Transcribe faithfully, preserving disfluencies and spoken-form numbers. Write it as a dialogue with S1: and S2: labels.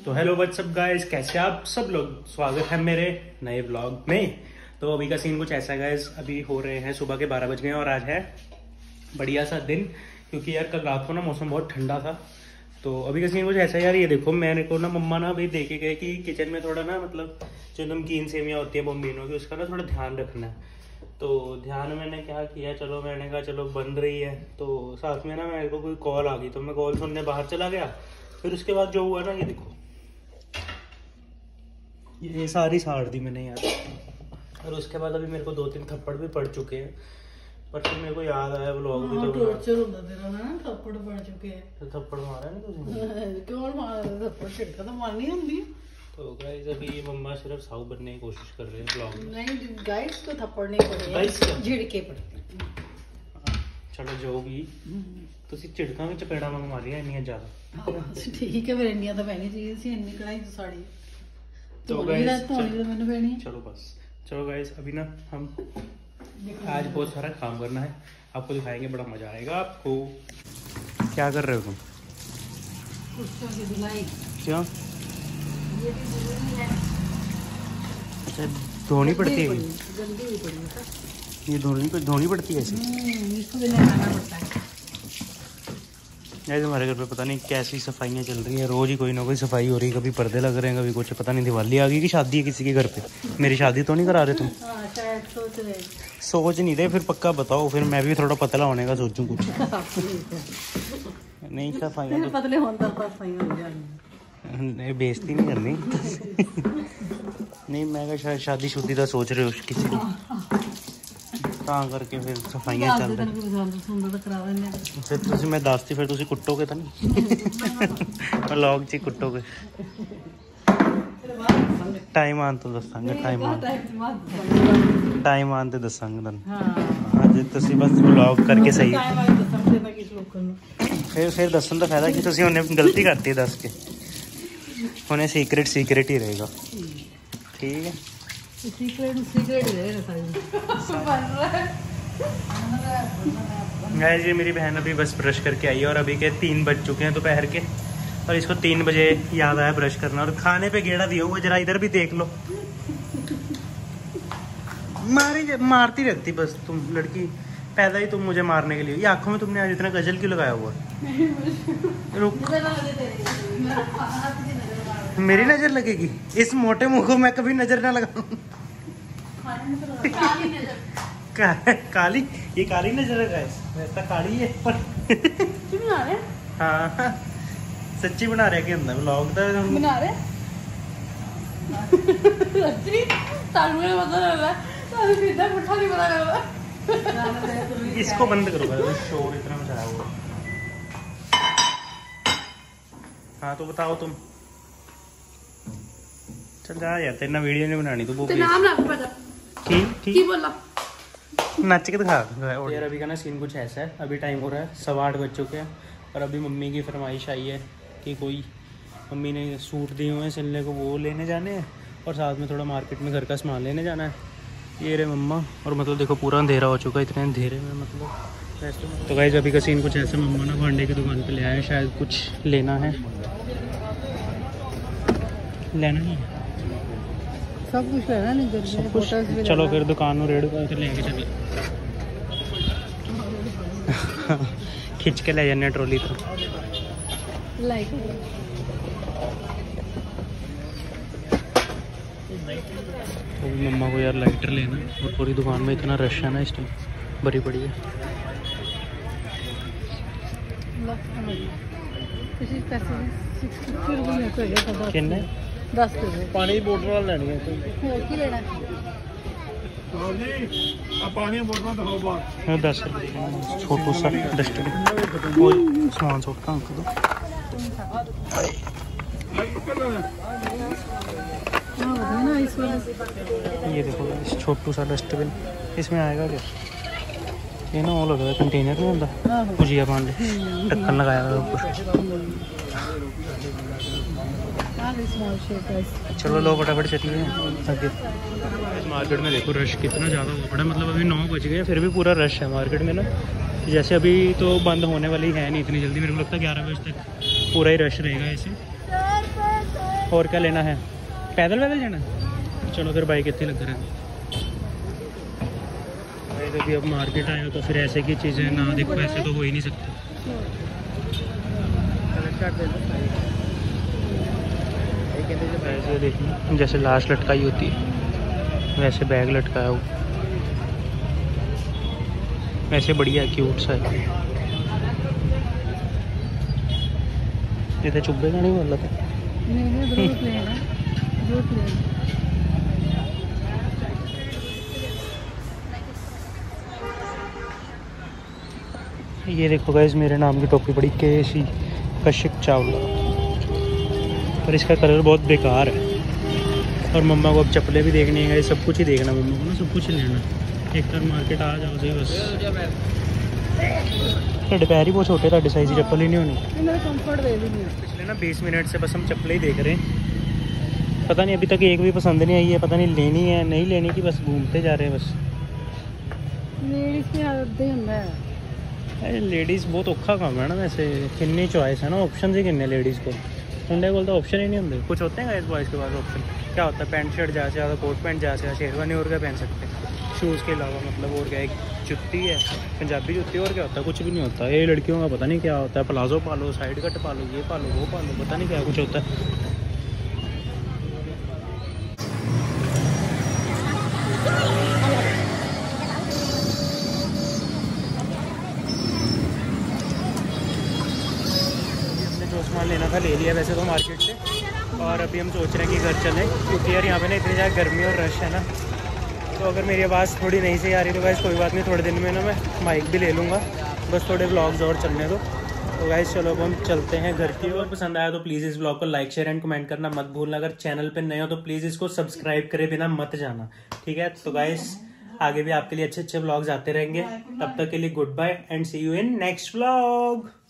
S1: तो hello what's up guys, कैसे आप सब लोग। स्वागत है मेरे नए ब्लॉग में। तो अभी का सीन कुछ ऐसा है गाइस, अभी हो रहे हैं सुबह के बारह बज गए और आज है बढ़िया सा दिन, क्योंकि यार कल रात को ना मौसम बहुत ठंडा था। तो अभी का सीन कुछ ऐसा है यार, ये देखो मैंने को ना मम्मा ना अभी देखे गए कि किचन में थोड़ा ना मतलब जो नमकीन सेवियाँ होती है बम्बिनों की, उसका ना थोड़ा ध्यान रखना है। तो ध्यान मैंने क्या किया, चलो मैंने कहा चलो बन रही है, तो साथ में ना मेरे को कोई कॉल आ गई, तो मैं कॉल सुनने बाहर चला गया। फिर उसके बाद जो हुआ ना, ये देखो ये सारी साड़ दी मैंने यार। और उसके बाद अभी मेरे को दो तीन थप्पड़ भी पड़ चुके हैं, पर फिर मेरे को याद आया व्लॉग भी तो
S2: टॉर्चर होता तेरा ना, थप्पड़ पड़ चुके हैं।
S1: तो थप्पड़ मारा है ना तुझे?
S2: क्यों मारा? थप्पड़ छिड़का तो मारनी होती है।
S1: तो गाइस अभी ये मम्मा सिर्फ साउ बनने की कोशिश कर रहे हैं ब्लॉग में।
S2: नहीं गाइस को थप्पड़ नहीं पड़े,
S1: गाइस
S2: झिड़के पड़ते।
S1: चलो जो भी ਤੁਸੀਂ ਝਿੜਕਾਂ ਵਿੱਚ ਚਪੇੜਾ ਵਾਂਗ ਮਾਰੀਆਂ ਇੰਨੀਆਂ ਜ਼ਿਆਦਾ।
S2: ठीक है, फिर इंडिया तो पहनी चाहिए सी इतनी कढ़ाई तो साड़ी
S1: तो
S2: तो
S1: गाइस
S2: तो मैंने पहनी।
S1: चलो बस चलो गाइस, अभी ना हम आज बहुत सारा काम करना है, आपको दिखाएंगे, बड़ा मजा आएगा आपको। क्या कर रहे हो तुम?
S2: कुर्सियों की धुलाई।
S1: क्यों?
S2: ये भी जरूरी है।
S1: अच्छा धोनी पड़ती है?
S2: गंदी भी पड़ी है,
S1: ये धोनी धोनी पड़ती है ऐसे?
S2: इसको भी लगाना पड़ता है।
S1: यार हमारे घर पे पता नहीं कैसी सफाइयाँ चल रही हैं, रोज ही कोई ना कोई सफाई हो रही है। कभी पर्दे लग रहे हैं, कभी कुछ, पता नहीं दिवाली आ गई कि शादी है किसी के घर पे। मेरी शादी तो नहीं करा रहे तुम?
S2: हाँ, शायद सोच रहे
S1: सोच नहीं रहे, फिर पक्का बताओ, फिर मैं भी थोड़ा पतला होने का सोचूं कुछ। नहीं सफाइयाँ तो
S2: पतले होने तक सफाइयाँ हो जाएंगी,
S1: बेइज्जती नहीं करनी। नहीं मैं शायद शादी शुदी का सोच रहे हो किसी को, ਤਾਂ ਕਰਕੇ ਫਿਰ ਸਫਾਈਆਂ ਚੱਲ ਰਹੀਆਂ। ਫਿਰ ਤੁਸੀਂ ਮੈਂ ਦੱਸਤੀ, ਫਿਰ ਤੁਸੀਂ ਕੁੱਟੋਗੇ ਤਾਂ ਨਹੀਂ? ਵਲੌਗ 'ਚ ਹੀ ਕੁੱਟੋਗੇ। ਟਾਈਮ ਆਉਣ ਤੋਂ ਦੱਸਾਂਗੇ, ਟਾਈਮ ਆਉਣ ਟਾਈਮ ਆਉਣ 'ਤੇ ਦੱਸਾਂਗੇ ਤੁਹਾਨੂੰ। ਅੱਜ ਤੁਸੀਂ ਬਸ ਵਲੌਗ ਕਰਕੇ ਸਹੀ। ਫਿਰ ਫਿਰ ਦੱਸਣ ਦਾ ਫਾਇਦਾ ਕਿ ਤੁਸੀਂ ਉਹਨੇ ਗਲਤੀ ਕਰਤੀ ਦੱਸ ਕੇ। ਉਹਨੇ ਸੀਕ੍ਰੇਟ ਸੀਕ੍ਰੇਟ ਹੀ ਰਹੇਗਾ, ਠੀਕ ਹੈ?
S2: सीक्रेट सीक्रेट
S1: गाइस ये मेरी बहन अभी बस ब्रश करके आई है और अभी के तीन बज चुके हैं दोपहर के, और इसको तीन बजे याद आया ब्रश करना। और खाने पे गेड़ा दिया हुआ, जरा इधर भी देख लो। मारी मारती रहती बस तुम लड़की, पैदा ही तुम मुझे मारने के लिए। ये आंखों में तुमने आज इतना गजल क्यों लगाया हुआ? रुक, मेरी नजर लगेगी? इस मोटे मुंह को मैं कभी नजर ना लगाऊं। काली, ये काली नजर है गाइस, वैसा काली है पर
S2: बना रहे?
S1: हाँ सच्ची बना रहे के अंदर व्लॉग तो
S2: बना रहे सच्ची। तालू में पता लग रहा है, तालू सीधा पुट्ठा नहीं पता लग रहा।
S1: इसको बंद करो गाइस, शोर इतना मचाया हुआ। हाँ तो बताओ तुम। चल जा यार, तेरे ना वीडियो नहीं बनानी तू।
S2: तो नाम ना पता
S1: ठीक ठीक
S2: की बोला,
S1: नाच के दिखा यार। अभी का ना सीन कुछ ऐसा है, अभी टाइम हो रहा है सवा आठ बज चुके हैं, और अभी मम्मी की फरमाइश आई है कि कोई मम्मी ने सूट दिए हुए हैं सिलने को, वो लेने जाने हैं, और साथ में थोड़ा मार्केट में घर का सामान लेने जाना है। ये रहे मम्मा, और मतलब देखो पूरा अंधेरा हो चुका है, इतने अंधेरे में मतलब। तो गाइस अभी का सीन कुछ ऐसा, मम्मा ना भांडे की दुकान पर ले आए हैं, शायद कुछ लेना है। लेना नहीं है
S2: सब कुछ लेना नहीं,
S1: सब कुछ। चलो फिर दुकान में रेड कर लेंगे, चलिए। खिंच के ले जाने ट्रॉली तो
S2: लाइक।
S1: तो मम्मा को यार लाइटर लेना, और पूरी दुकान में इतना रश है ना इस टाइम, भरी पड़ी है। कितने?
S2: दस रुपये
S1: पानी की बोतल वाला लेनी है
S2: की लेना
S1: है? दस रुपये छोटू सा डस्टबिन, वो सामान सुटता अंक दो। ये देखो इस छोटू सा डस्टबिन, इसमें आएगा क्या? ये ना वो लग रहा है कंटेनर में होता, भुजिया पान ढक्कन लगाया हुआ ऊपर। चलो लो फटाफट चलिए आगे। मार्केट में देखो रश कितना ज़्यादा हुआ पड़ा, मतलब अभी नौ बज गए फिर भी पूरा रश है मार्केट में ना। जैसे अभी तो बंद होने वाली है नहीं इतनी जल्दी, मेरे को लगता है ग्यारह बजे तक पूरा ही रश रहेगा ऐसे। और क्या लेना है? पैदल पैदल जाना है? चलो फिर बाइक इतनी लग रहा है भाई। अभी अब मार्केट आए हो तो फिर ऐसे की चीज़ें ना देखो, ऐसे तो हो ही नहीं सकती। ऐसे देखिए जैसे लाश लटकाई होती है वैसे बैग लटकाया हो, वैसे बढ़िया क्यूट सा है। ये तो चुब्बे का नहीं बोल रहा था।
S2: नहीं नहीं ब्रो प्लेन है, ब्रो प्लेन।
S1: ये देखो गाइस मेरे नाम की टोपी पड़ी, के सी कशिक चावला, पर इसका कलर बहुत बेकार है। और मम्मा को अब चप्पलें भी देखनी है, सब कुछ ही देखना मम्मा को ना, सब कुछ ही लेना। एक बार मार्केट आ जाओ सही बस। ਤੁਹਾਡੇ पैर ही बहुत छोटे, ਤੁਹਾਡੇ साइज की चप्पल ही नहीं होनी।
S2: मेरा कंफर्ट दे नहीं है।
S1: पिछले ना बीस मिनट से बस हम चप्पलें ही देख रहे हैं, पता नहीं अभी तक एक भी पसंद नहीं आई है। पता नहीं लेनी है नहीं लेनी की, बस घूमते जा रहे हैं बस।
S2: लेडीज की आदत ही ਹੁੰਦਾ है।
S1: लेडीज़ बहुत औखा काम है ना वैसे, किन्नी चॉइस है ना, ऑप्शन ही किन्ने लेडीज़ को। मुंडे को तो ऑप्शन ही नहीं होंगे। कुछ होते हैं इस बॉयज़ के पास ऑप्शन, क्या होता है? पैंट शर्ट जा से कोट पैंट जा से शेरवानी और क्या पहन सकते हैं शूज़ के अलावा, मतलब और क्या, एक जुत्ती है पंजाबी जुत्ती, और क्या होता है? कुछ भी नहीं होता। ये लड़कियों का पता नहीं क्या होता है, प्लाजो पालो, साइड कट पालो, ये पालो वो पालो, पता नहीं क्या कुछ होता है। हमने जो सामान लेना था ले लिया वैसे तो मार्केट से, और अभी हम सोच रहे हैं कि घर चलें, क्योंकि यार यहाँ पे ना इतनी ज़्यादा गर्मी और रश है ना। तो अगर मेरी आवाज़ थोड़ी नहीं सही आ रही तो गाइस कोई बात नहीं, थोड़े दिन में ना मैं माइक भी ले लूँगा, बस थोड़े व्लॉग्स और चलने दो। तो गाइस चलो अब हम चलते हैं घर की ओर। पसंद आया तो प्लीज़ इस व्लॉग को लाइक शेयर एंड कमेंट करना मत भूलना। अगर चैनल पे नए हो तो प्लीज़ इसको सब्सक्राइब करे बिना मत जाना, ठीक है? तो गाइस आगे भी आपके लिए अच्छे अच्छे व्लॉग्स आते रहेंगे। तब तक के लिए goodbye and see you in next vlog.